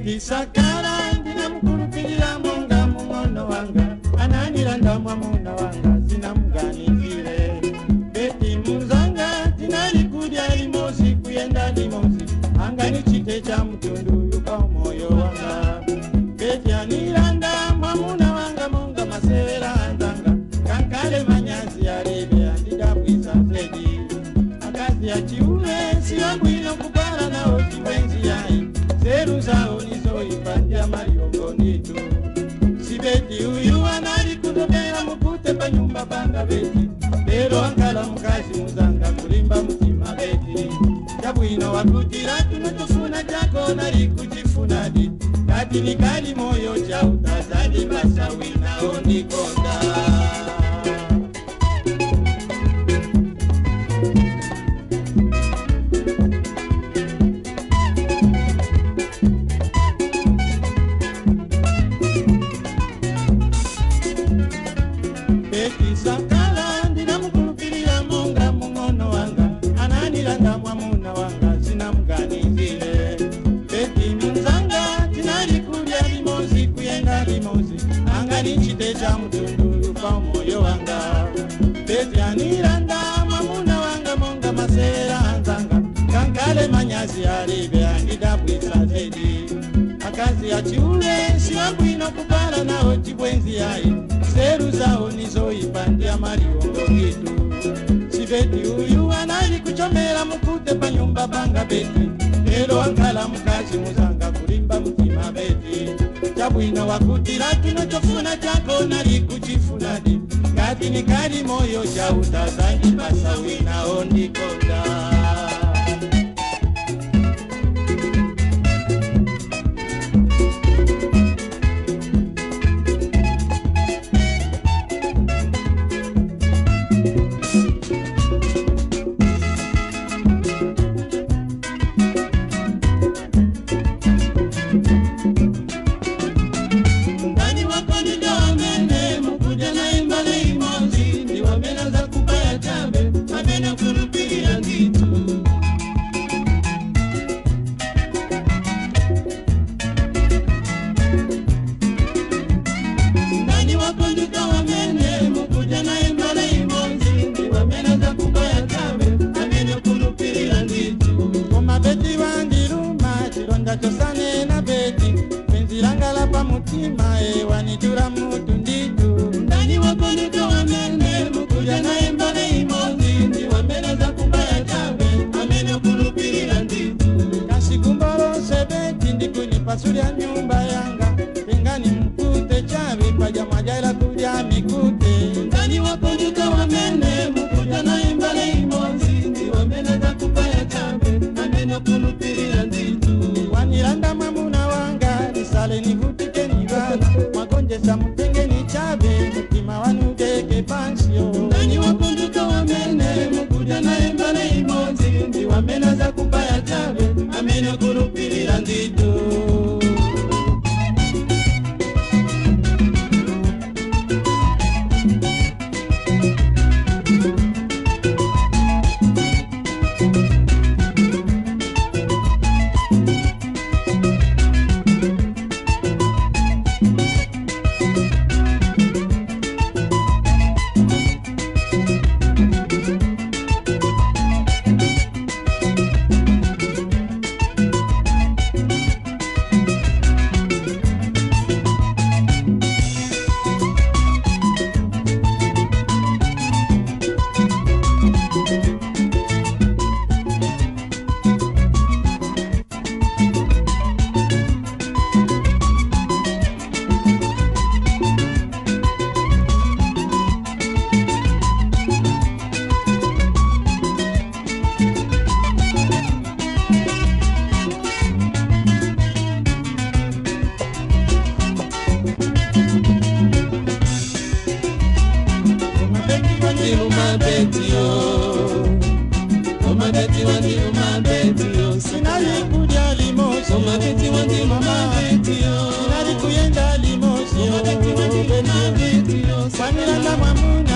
Beti sakala ndina mkulupilira monga mungono wanga, ananira ndamwa muna wanga zina mganizire. Beti muzanga tinali kudya limosi kuyenda limosi, angani chite cha mtundu yuka moyo wanga. Beti aniranda mwamuna wanga monga masera anzanga, kankale manyazi ya rebe andida bwisa zedi. Akazi ya chiume siyo mwino kupara na oti wenzi yai, zeru zao nizo ipandia mariongo nitu. Si Beti uyu anali kutokea mukute pa nyumba banga Beti, lero ankala mkazi muzanga kulimba mtima Beti. Jabwino wakutira tunatufuna jako nari kujifuna di, kati nikali moyo cha utazali masawi na onikonda. Beti sakala ndina mkulupilira monga mungono wanga, ananira ndamwa muna wanga zina mganizire. Beti muzanga tinali kudya limosi kuyenda limosi, angani chite cha mtundu yuka moyo wanga. Beti aniranda mwamuna wanga monga masera anzanga, kankale manyazi aribe andida bwisa zedi. Akazi ya chiule siwa bwino kupala na oti bwenzi yai, zeru zao nizo ipandia mariongo gitu. Si Beti uyu anali kuchomera mukute pa nyumba banga Beti, lero ankala mkazi muzanga kulimba mtima Beti. Jabwino wakutira tunachofuna jako nari kuchifuna di, kati nikali moyo cha utazangi masawi na onikonda. Tosane na Beti, penzi langa la pa mutima wanidura mutu nditu. Ndani wako nika wamene, mukuja na embale imozi, ndi wameneza kumbaya tabe, amene kulupirira nditu. Kasi kumbolo se Beti ndikuni pasuria nyumba yanga, pengani mkute chabe, paja majaila kuja mikute. Ndani wako nika wamene, mukuja na embale imozi, ndi wameneza kumbaya tabe, amene kulupirira nditu. Waniranda mamuna wanga, nisale nivutike nivana, magonje sa mutenge ni chabe, mutima wanugeke pansio. Ndani wakunduka wamene, mukuja na embale imozi, ndi wamena za kupaya chabe, amene kulupirira nditu. Sinali kudya limosi, sinali kuyenda limosi, wanilanda mwamuna